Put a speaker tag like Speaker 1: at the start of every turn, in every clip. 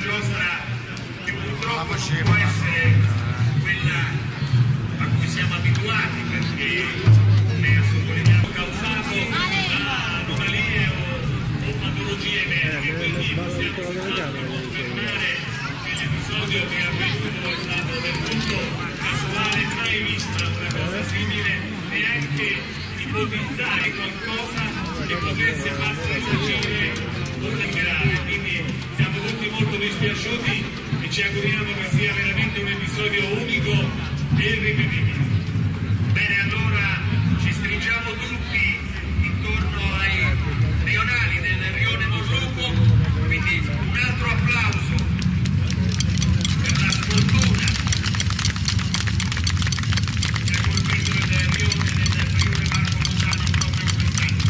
Speaker 1: giostra che purtroppo non può essere quella a cui siamo abituati, perché come ha sottolineato causato da anomalie o patologie mediche, quindi possiamo soltanto confermare che l'episodio che è avvenuto è stato del tutto casuale, mai vista una cosa simile, neanche ipotizzare qualcosa che potesse farsi risagire o grave, quindi siamo tutti molto dispiaciuti e ci auguriamo che sia veramente un episodio unico e irripetibile. Bene, allora ci stringiamo tutti intorno ai rionali del rione Morruco, quindi un altro applauso per la sfortuna che ha colpito il rione del Friuli Marco Mosano proprio quest'anno.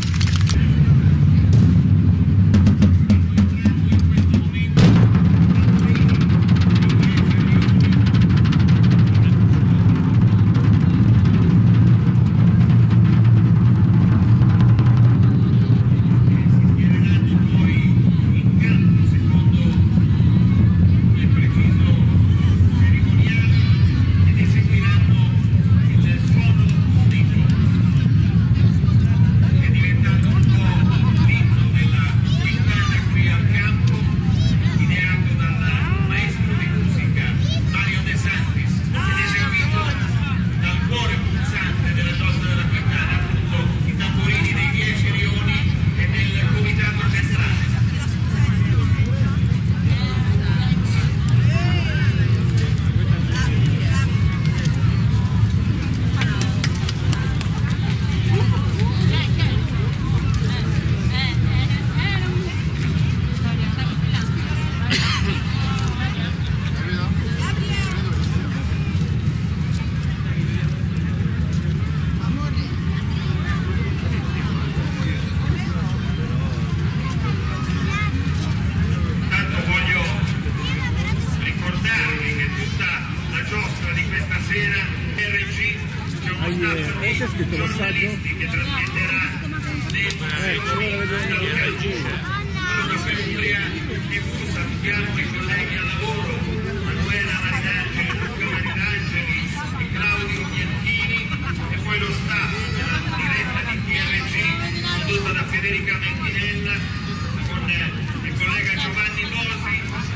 Speaker 1: Giornalisti che trasmetterà le emozioni dal Calcio. Allora per Umbria TV salutiamo i colleghi al lavoro, Manuela Marinangeli, Luca Marinangeli e Claudio Bianchini, e poi lo staff della diretta di TRG condotta da Federica Menchinella con il collega Giovanni Bosi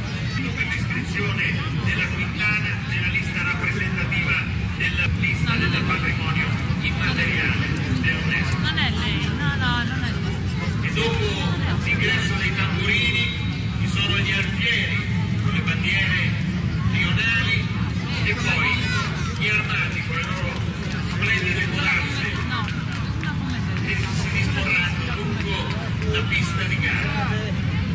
Speaker 1: per l'iscrizione della Quintana nella lista rappresentativa della lista del patrimonio immateriale dell'UNESCO.
Speaker 2: Non è lei, no, non è lei.
Speaker 1: E dopo l'ingresso dei tamburini ci sono gli alfieri con le bandiere rionali e poi gli armati con le loro splendide corazze che si disporranno lungo la pista di gara.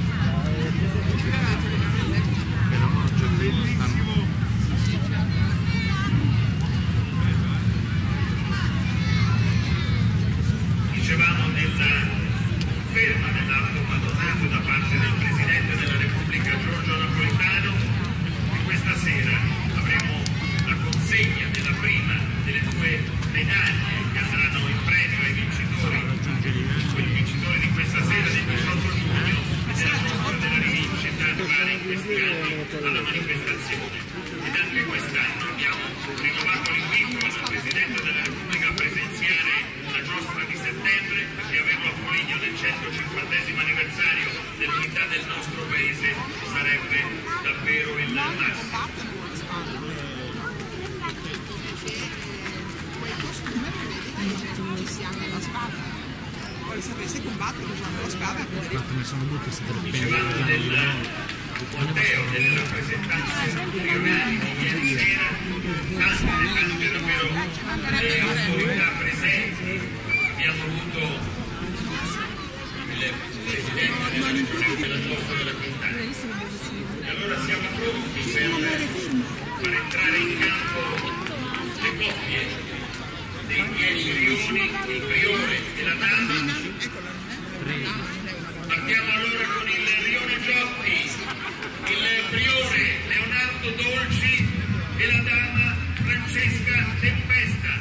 Speaker 1: Dicevamo nella conferma dell'atto patronato da parte del Presidente della Repubblica Giorgio Napolitano che questa sera avremo la consegna della prima delle due medaglie che andranno in premio ai vincitori, il vincitore di questa sera del 18 giugno e della mostra della rivincita arrivare in questi anni alla manifestazione. Ed anche quest'anno abbiamo rinnovato l'invito al Presidente della Repubblica a presenziare la giostra di settembre e averlo a Foligno nel 150° anniversario dell'unità del nostro paese sarebbe davvero il massimo.
Speaker 3: Poi sapesse combattere usando la spada.
Speaker 1: Dicevamo del corteo delle rappresentanze rionali di ieri sera, tante davvero le autorità presenti. Abbiamo avuto il Presidente della Repubblica della Giostra della Quintana. E allora siamo pronti per far entrare in campo le coppie dei 10 rioni, il priore e la dama. Partiamo allora con il rione Giotti, il priore Leonardo Dolci e la dama Francesca Tempesta.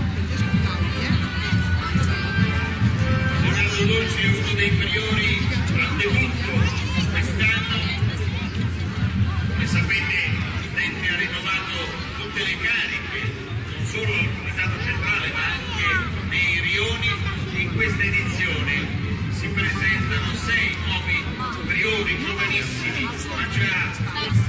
Speaker 1: Leonardo Dolci è uno dei priori al debutto quest'anno. Come sapete, l'ente ha rinnovato tutte le cariche, non solo al comitato centrale ma anche nei rioni. In questa edizione si presentano 6 nuovi priori giovanissimi, ma già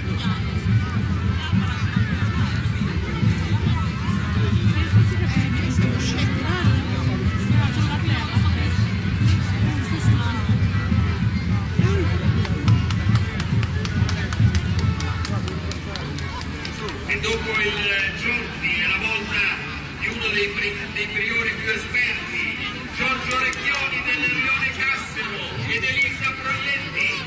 Speaker 1: dopo il Giorgi è la volta di uno dei priori più esperti, Giorgio Recchioni del Rione Cassero ed Elisa Proietti.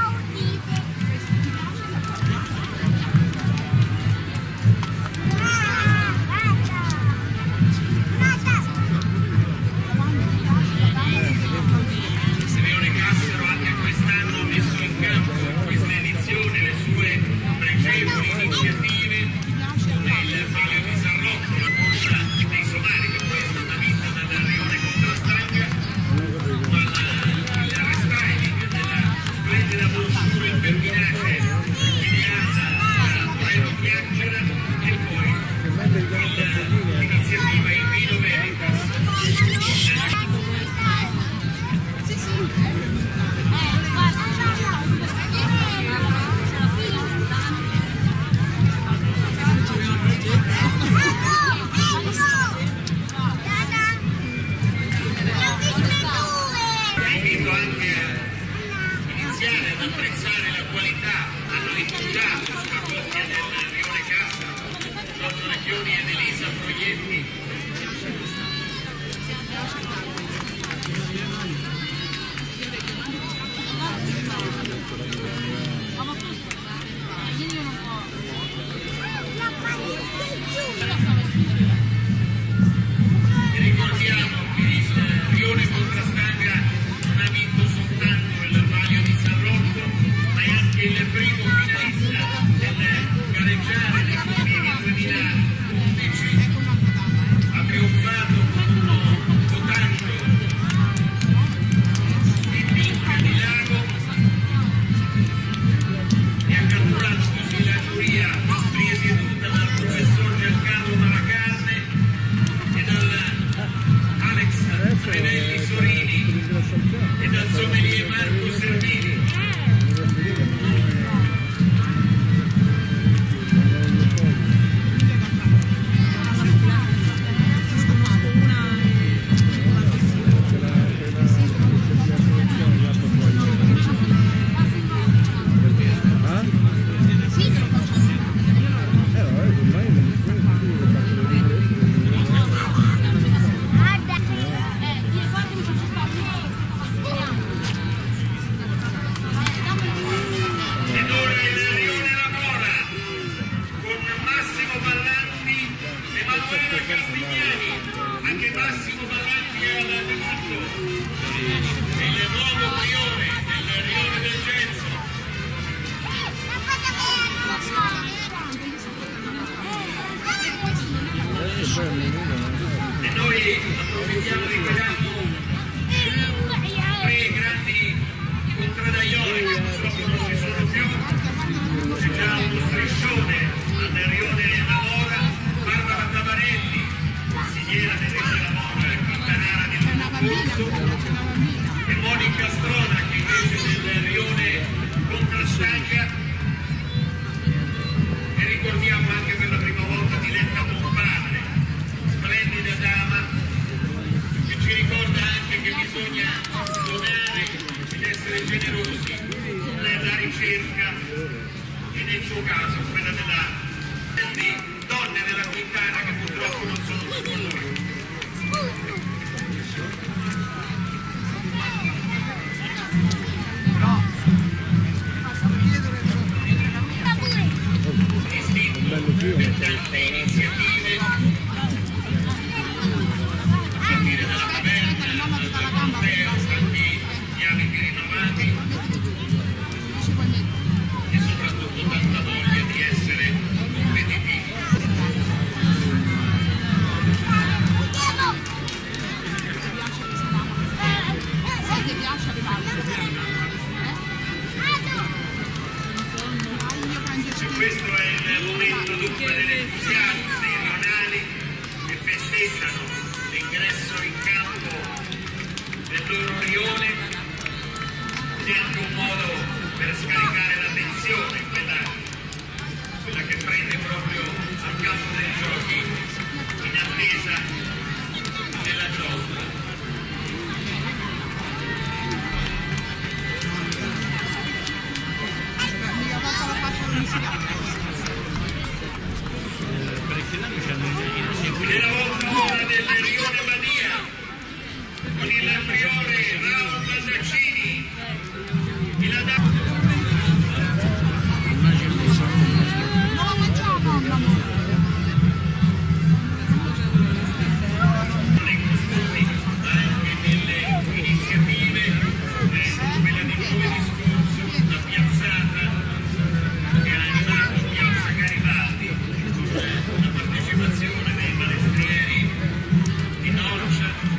Speaker 1: Il Rione Cassero anche quest'anno ha messo in campo in questa edizione le sue pregevoli iniziative. Il Palio di Sarrotto, la corsa dei somari, che poi è stata vinta dal Rione Contrastanga, ma il restyling della splendida brochure impervinate ideata da Moreno Chiacchiera e poi l'iniziativa in Vino Veritas. Invito anche a iniziare ad apprezzare la qualità, hanno rifugiato sulla coppia del Rione Cassero, Giorgio Recchioni ed Elisa Proietti. E ricordiamo che il Rione Contrastanga non ha vinto soltanto il Palio di Sarrotto, ma è anche il primo finalista del gareggiare dei Convegni 2011. Ha trionfato con uno cotaggio di Pinca di Lago e ha catturato così la giuria presieduta dal professor Giancarlo Maracarne e dal Alex Frenelli Sorini e dal sommelier Marco Servini. Ed ora il Rione Lavora con Massimo Ballanti e Manuela Castigliani, anche Massimo Ballanti è al debutto, è il nuovo priore del Rione del Genso. E noi approfittiamo di quell'anno 3 grandi contradaioli che purtroppo non ci sono più. C'è già uno striscione al Rione Lavora, Barbara Tabarelli, consigliera del Rione Lavora e Quintanara del Corso, e Monica Strona che invece del Rione Contrastanga. E ricordiamo anche per la prima volta Diletta Bombarde, splendida dama, che ci ricorda anche che bisogna donare ed essere generosi nella ricerca e nel suo caso quella della donne della Quintana che purtroppo non sono più con noi. Per tante iniziative a partire dalla caverna, dal Pompeo, tanti gli abiti rinnovati e soprattutto tanta voglia di essere competitivi. Questo è il momento dunque dell'entusiasmo dei rionali che festeggiano l'ingresso in campo del loro rione, ed è anche un modo per scaricare la tensione, quella che prende proprio al campo dei giochi in attesa della giostra. È la volta ora del rione Badia con il priore Raul Baldaccini e la dama. Nei confronti anche delle iniziative come quella di giovedì scorso, la piazzata che ha animato Piazza Garibaldi, la partecipazione dei palestrieri di Norcia.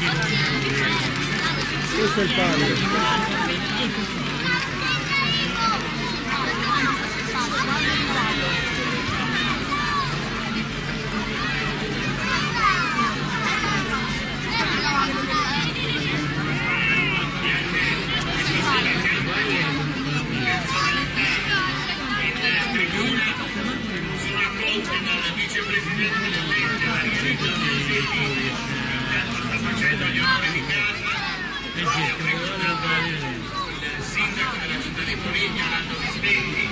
Speaker 4: Questo è il palio.
Speaker 1: Dal vicepresidente dell'ente Margherita Piasetti, intanto sta facendo gli onori di casa, e poi ha frequentato il sindaco della città di Foligno, Nando Vispetti.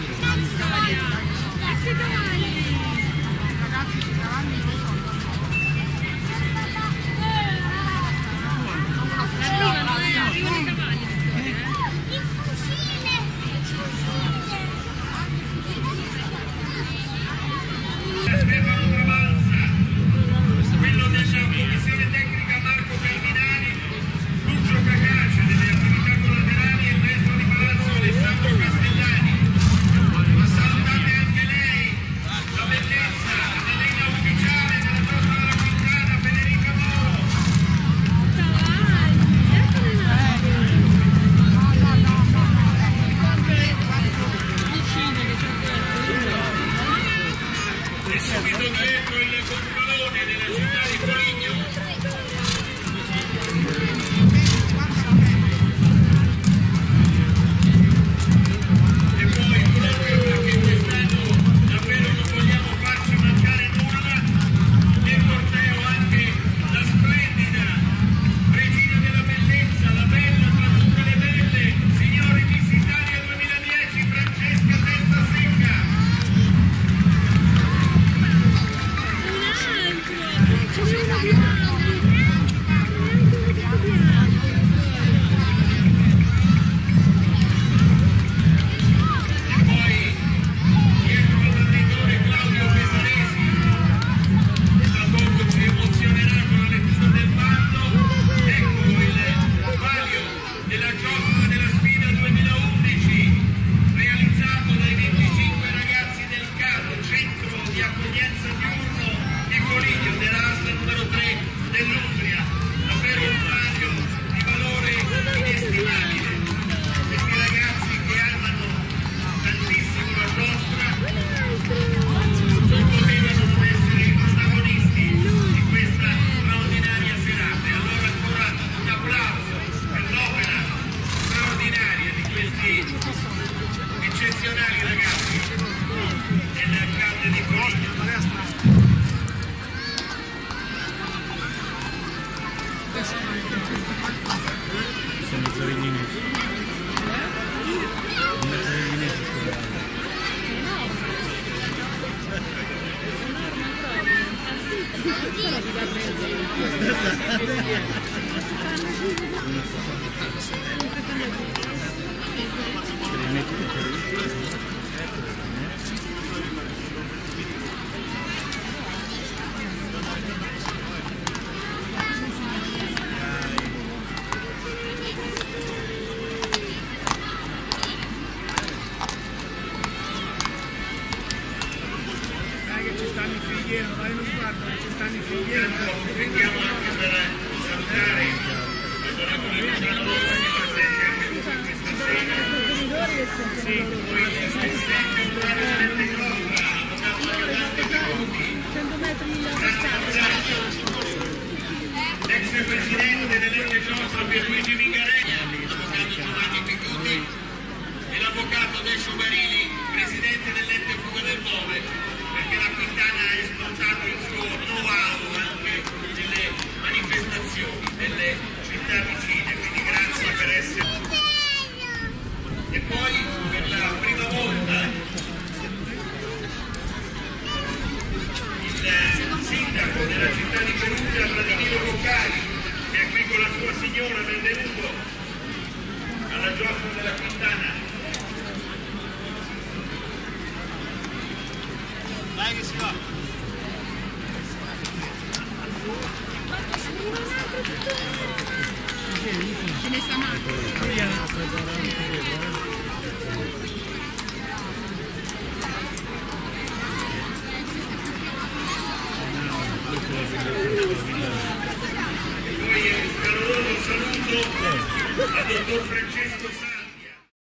Speaker 1: Stefano Travalsa, quello della commissione tecnica Marco Cardinali, Lucio Cacace delle attività collaterali e il maestro di palazzo Alessandro Castellani. Ma salutate anche lei, la bellezza, la balena ufficiale della Giostra della Quintana, Federica Moro. E subito dietro il gonfalone della città di Foligno. E poi, proprio perché quest'anno davvero non vogliamo farci mancare nulla, nel corteo anche la splendida regina della bellezza, la bella tra tutte le belle, signori Miss Italia 2010, Francesca Testa Secca. Dell'Umbria, davvero un palio di valore inestimabile. Questi ragazzi che amano tantissimo la giostra non potevano non essere i protagonisti di questa straordinaria serata. E allora ancora un applauso per l'opera straordinaria di questi eccezionali ragazzi del Grande di Foligno.
Speaker 4: Sono i zarinesi.
Speaker 1: Approfittiamo anche per salutare l'onorevole Luciano Rosa che è presente anche lui questa sera. Poi il presidente onorario dell'ente Giostra, l'avvocato Giovanni Caruti, l'ex presidente dell'ente Giostra Pierluigi Mingarelli, l'avvocato Giovanni Picuti e l'avvocato Decio Barili, presidente dell'ente Fuga del Bove, perché la Quintana ha esportato il suo know-how anche nelle manifestazioni delle città vicine, quindi grazie per essere. E poi per la prima volta il sindaco della città di Perugia, Vladimiro Boccari, che è qui con la sua signora, benvenuto alla giostra della Quintana.
Speaker 3: Dai che si va! Ce ne sta
Speaker 1: Poi al dottor Francesco Salvia.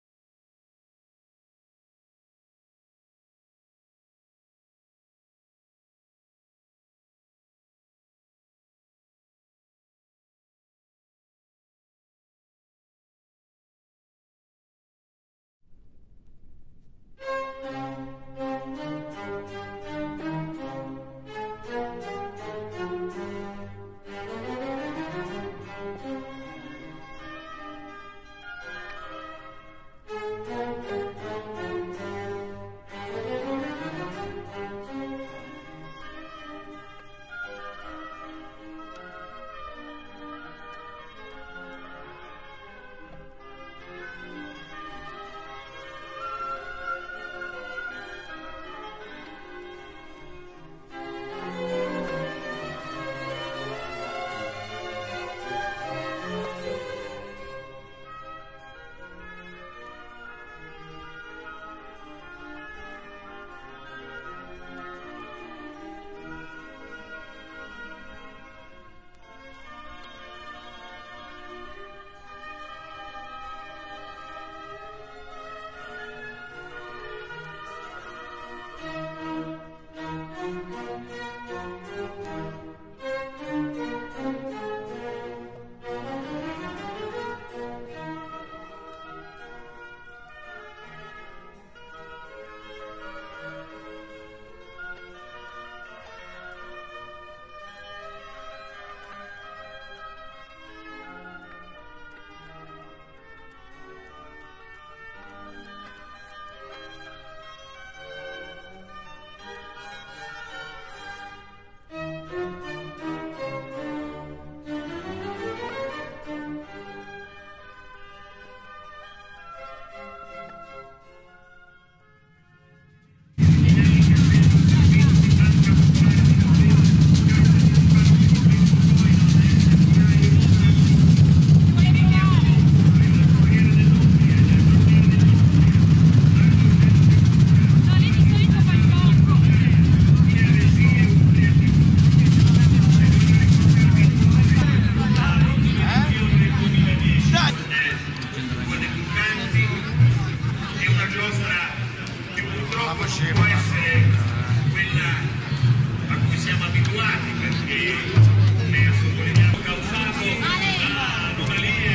Speaker 1: Può essere quella a cui siamo abituati, perché come ha sottolineato causato da anomalie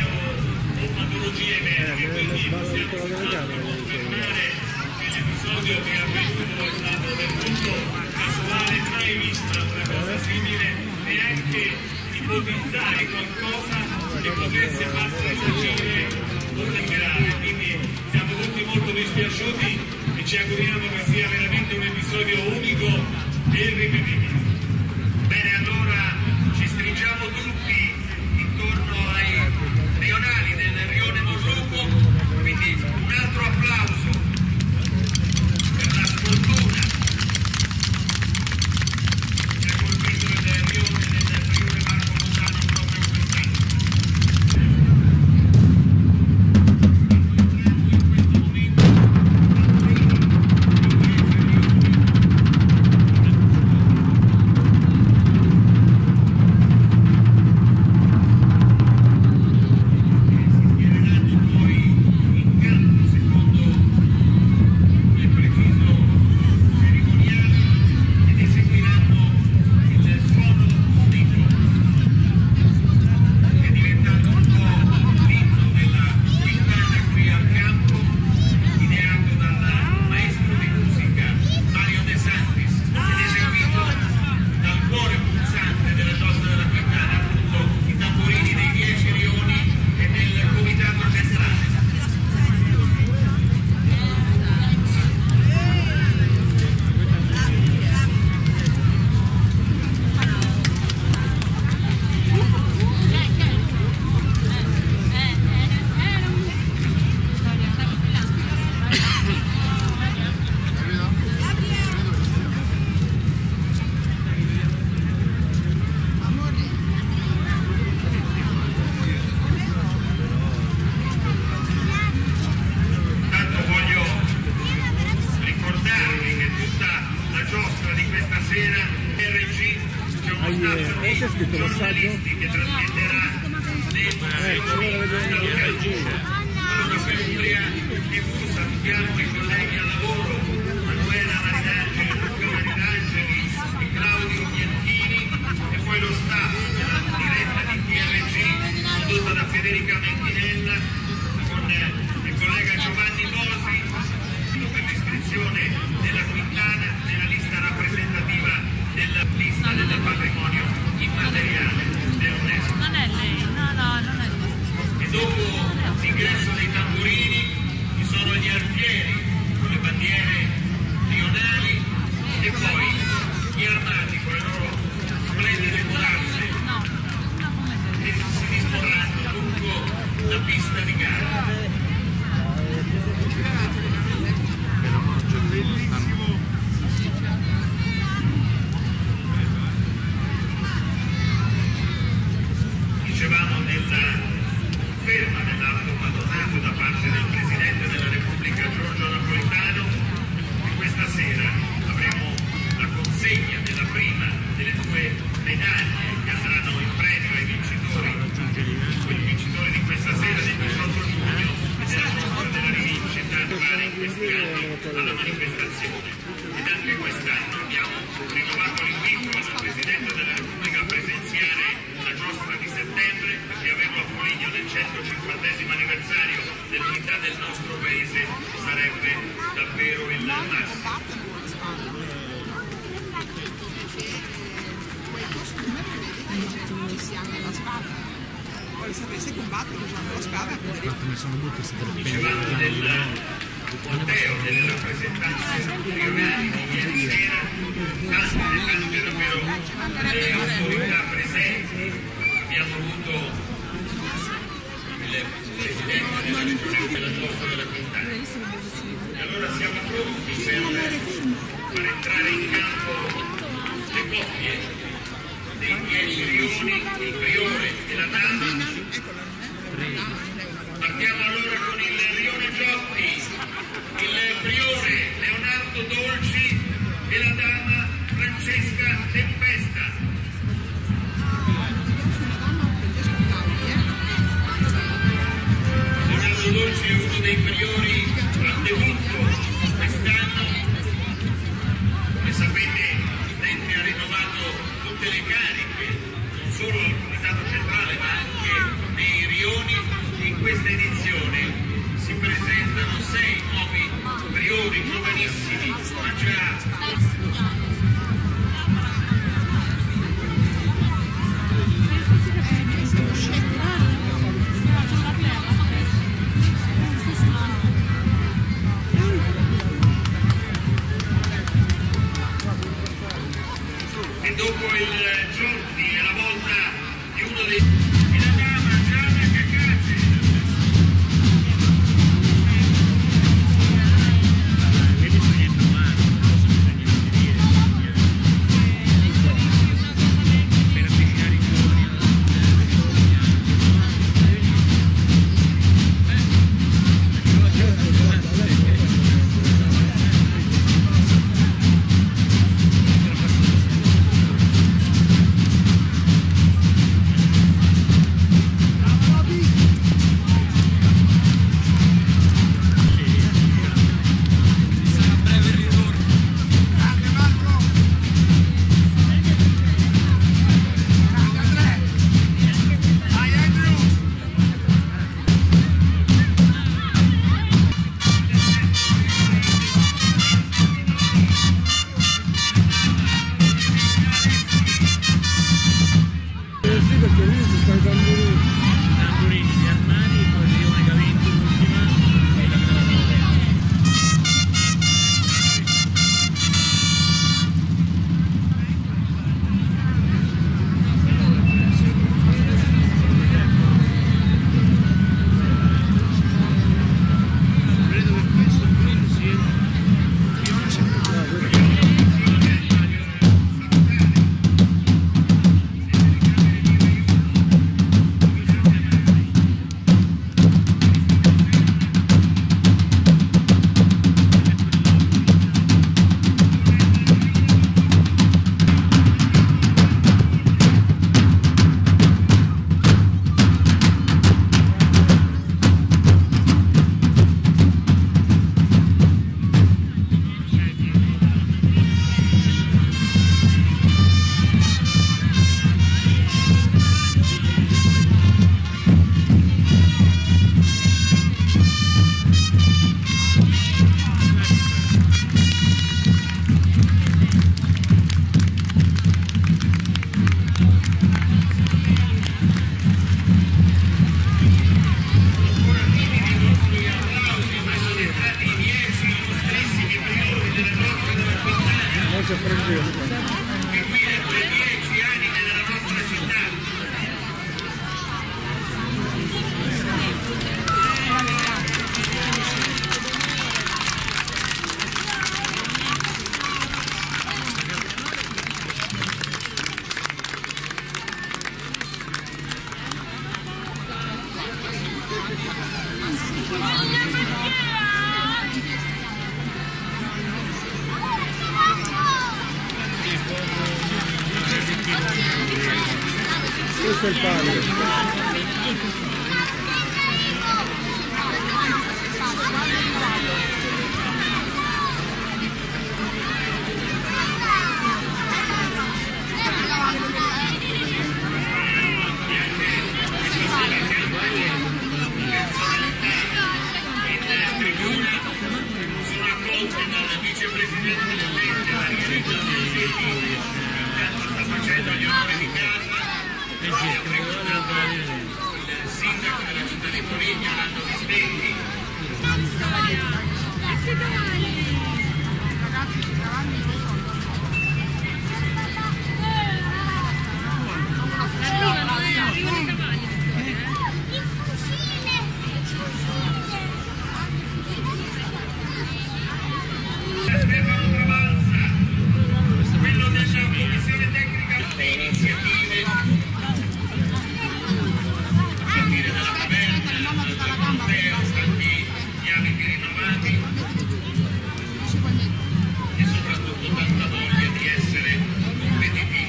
Speaker 1: o patologie mediche, quindi possiamo soltanto confermare che l'episodio che è avvenuto è stato del tutto casuale, mai vista una cosa simile, neanche ipotizzare qualcosa che potesse farsi esagerare o grave, quindi siamo tutti molto dispiaciuti. Ci auguriamo che sia veramente un episodio unico e irripetibile. Bene, allora ci stringiamo tutti intorno ai rionali del rione Morruco, quindi un altro applauso per la sfortuna che ha colpito il rione Marco Mosano proprio quest'anno.
Speaker 4: C'è scritto l'assaggio?
Speaker 1: Che trasmetterà le pista di gara. Dicevamo della conferma dell'atto patronato da parte del Presidente della Repubblica Giorgio Napolitano, e questa sera avremo la consegna della prima delle due medaglie che andranno in premio ai vincitori, il vincitore di questa sera del 18 giugno e della mostra della rivincita in questi anni alla manifestazione. Ed anche quest'anno abbiamo rinnovato l'invito al Presidente della Repubblica a presenziare la giostra di settembre e averlo a Foligno nel 150° anniversario dell'unità del nostro paese sarebbe davvero il massimo.
Speaker 3: Poi sapessi combattere usando la spada.
Speaker 1: Dicevamo del corteo delle rappresentanze rionali di ieri sera, tante davvero le autorità presenti. Abbiamo avuto il Presidente della Repubblica della Giostra della Quintana. E allora siamo pronti per far entrare in campo le coppie dei 10 rioni, il priore e la dama. Partiamo allora con il rione Giotti, il priore Leonardo Dolci e la dama Francesca Tempesta. Leonardo Dolci è uno dei priori al debutto quest'anno. Come sapete, il Presidente ha rinnovato tutte le cariche, non solo al Comitato Centrale ma anche nei rioni. In questa edizione si presentano 6 nuovi priori giovanissimi, ma già e dopo il Giotti è la volta di uno dei... e la dama Gianna Cacace.
Speaker 4: Questo è il palio.
Speaker 1: Dal vicepresidente dell'ente Maria Rita Mazzetti, intanto sta facendo gli onori di casa, poi ha frequentato il sindaco della città di Foligno, Nando Vispetti. Stefano Travanza, quello della Commissione Tecnica delle Iniziative, a partire dalla taverna, dal corteo, tanti gli abiti rinnovati e soprattutto tanta voglia di essere competitivi.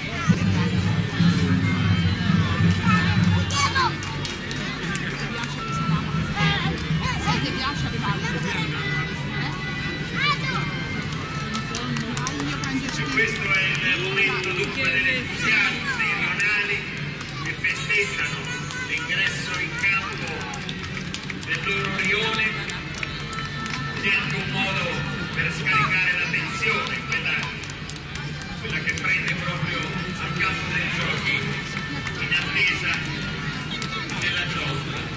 Speaker 1: Questo è il momento dunque dell'entusiasmo dei rionali che festeggiano l'ingresso in campo del loro rione, ed è anche un modo per scaricare la tensione, quella che prende proprio al campo dei giochi in attesa della giostra.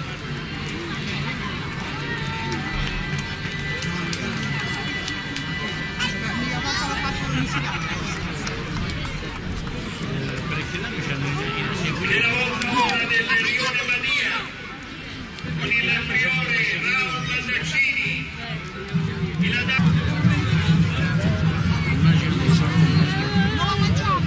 Speaker 1: È la volta ora del rione Badia con il priore Raul Bandaccini, il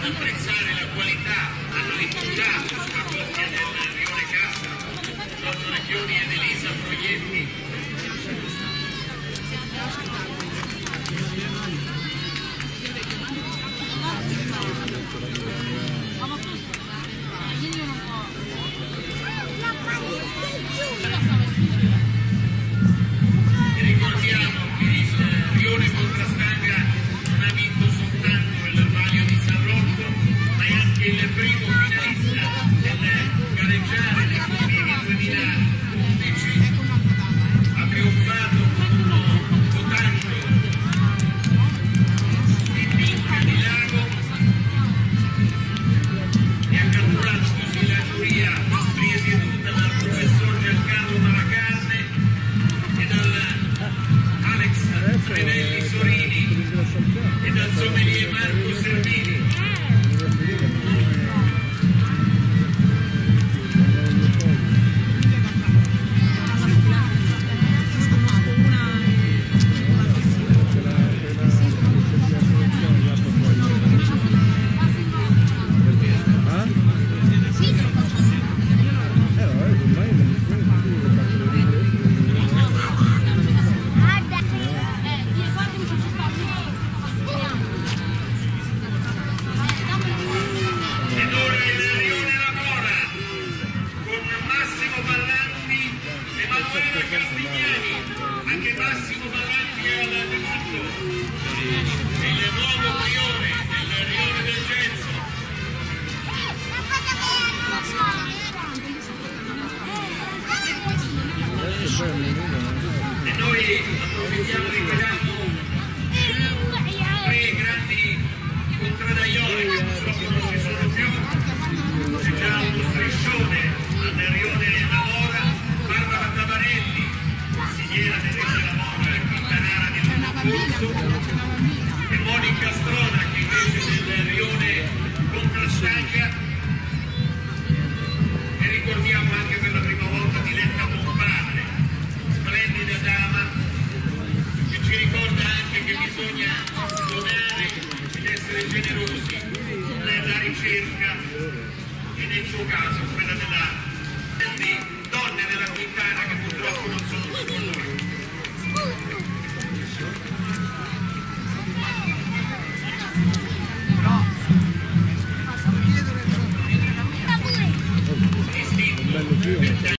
Speaker 1: ad apprezzare la qualità hanno rifiutato sulla coppia del Rione Cassaro, Giorgio Recchioni ed Elisa Proietti. Ricordiamo che il Rione Contrastanga non ha vinto soltanto il Palio di San Rocco, ma è anche il primo finalista del gareggiare dei Convivi 2011. Ha trionfato con uno cotaggio di Pinca di Lago e ha catturato così la giuria presieduta dal professor Giancarlo Malacarne e dal Alex Revelli Sorini e dal sommelier Marco Servini. Anche Massimo Ballanti è al debutto, il nuovo priore del Rione del Genzo. E noi approfittiamo di quell'anno tre grandi contraddaioli che purtroppo non ci sono più. C'è già uno striscione al Rione Lavora, Barbara Tabarelli, consigliera del Rione Lavora, Quintanara di Montecorso, e Monica Strona che invece del Rione Contrastanga. E ricordiamo anche per la prima volta Diletta Bompadre, splendida dama, che ci ricorda anche che bisogna donare ed essere generosi nella ricerca e nel suo caso quella della donne della Quintana che purtroppo